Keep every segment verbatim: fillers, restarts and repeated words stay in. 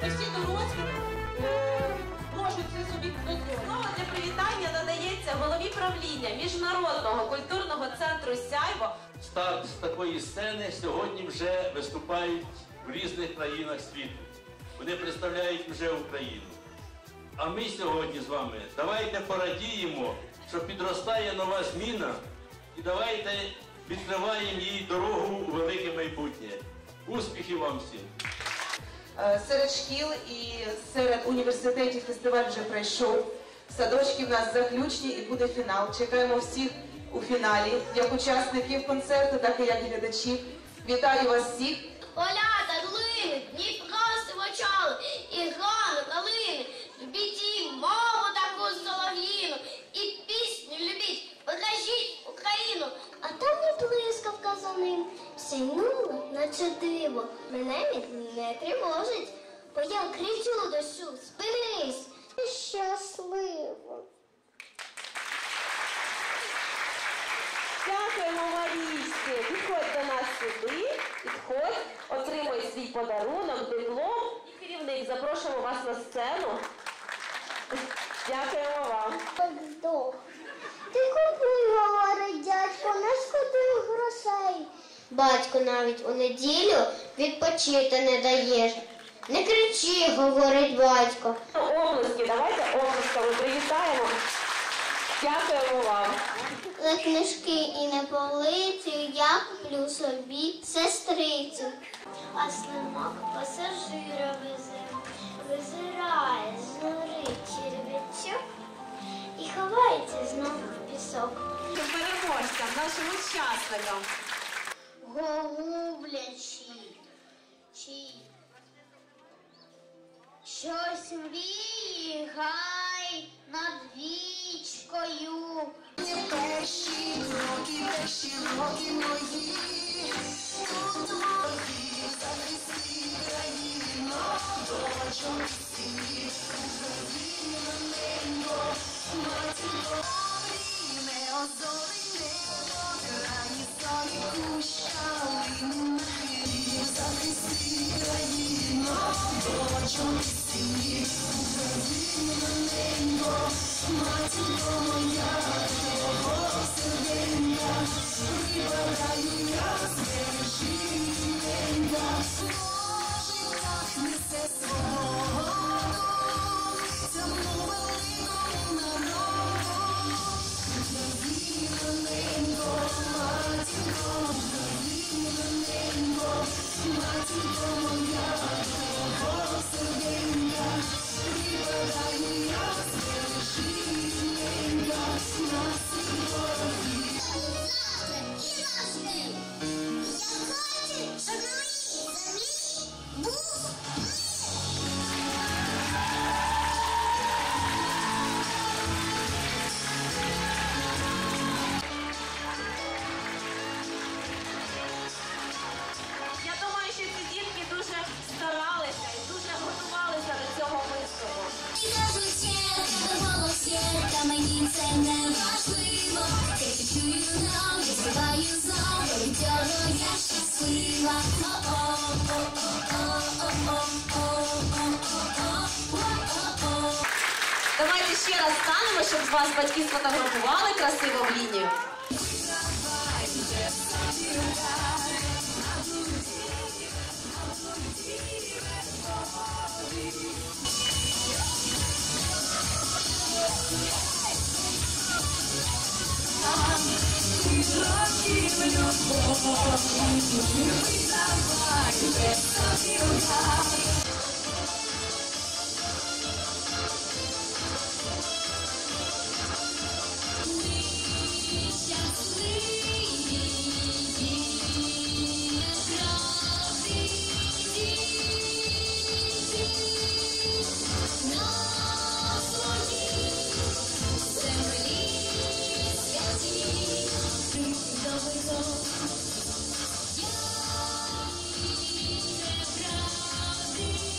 Не всі дорослі можуть це собі дозволити. Слово для привітання надається голові правління Міжнародного культурного центру «Сяйво». Старт з такої сцени сьогодні вже виступають в різних країнах світу. Вони представляють вже Україну. А ми сьогодні з вами давайте порадіємо, що підростає нова зміна, і давайте відкриваємо їй дорогу у велике майбутнє. Успіхів вам всім! Серед шкіл і серед університетів фестиваль вже пройшов. Садочки в нас заключні і буде фінал. Чекаємо всіх у фіналі, як учасників концерту, так і як глядачів. Вітаю вас всіх! Поля та долини, Дніпро сивочали, і грони, калини. Любіть їм мову таку солов'їну, і пісню любіть, покажіть Україну. А там не блискавка за ним, сяйнуло, наче диво. Мене не тривожить, бо я кричу дощу, спинись. Щасливо. Дякуємо, Марійське. Підходь до нас сюди, підходь, отримуй свій подарунок, диплом. І керівник, запрошуємо вас на сцену. Дякуємо вам. Здох. Ти купуй, говорить дядько, не шкодуй грошей. Батько навіть у неділю відпочити не даєш. Не кричи, говорить батько. Обласки, давайте обласками привітаємо. Дякуємо вам. За книжки і на полиці я куплю собі сестрицю. А слимак пасажира везе, визирає з нори черв'ячок і ховається знову в пісок. Переможцям, нашим учасникам. Гуглячи, чи щось мріє гай над вічкою. Перші кроки, перші роки мої, тут мої, захисти країну, дочо місії, Україна, небо, матінко, не озорине, краї солі кущали, захисти країну, дочо місії, Україна, небо, матінко моя. Прибираю я, збережи мене, Божий так несе свободу, цьому великому народу. Україна, ненько, матінко, Україна, ненько, матінко моя, твого серденька. Прибираю я, збережи мене, нас і ворогів. Я думаю, що ці дітки дуже старалися і дуже готувалися до цього виступу. І кажуть, сітка, голос сітка, мені це не важливо. Тільки чую знов, я співаю знов, від цього я щаслива. Давайте ще раз станемо, щоб з вас батьки сфотографували красиво в лінію. Я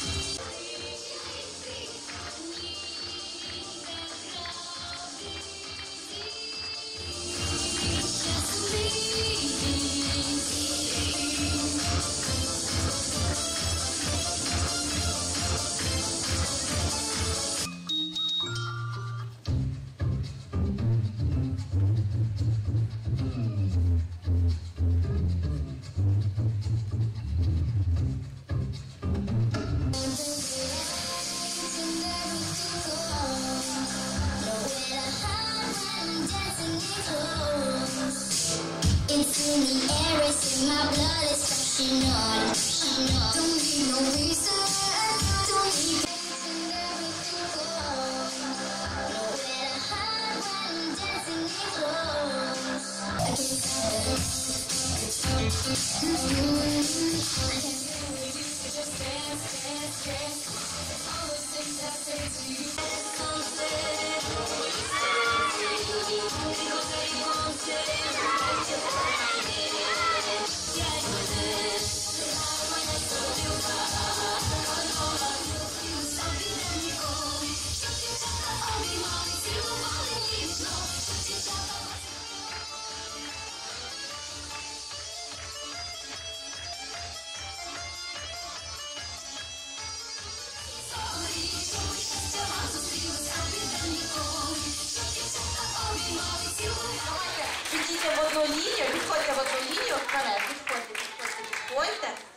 Заходьте.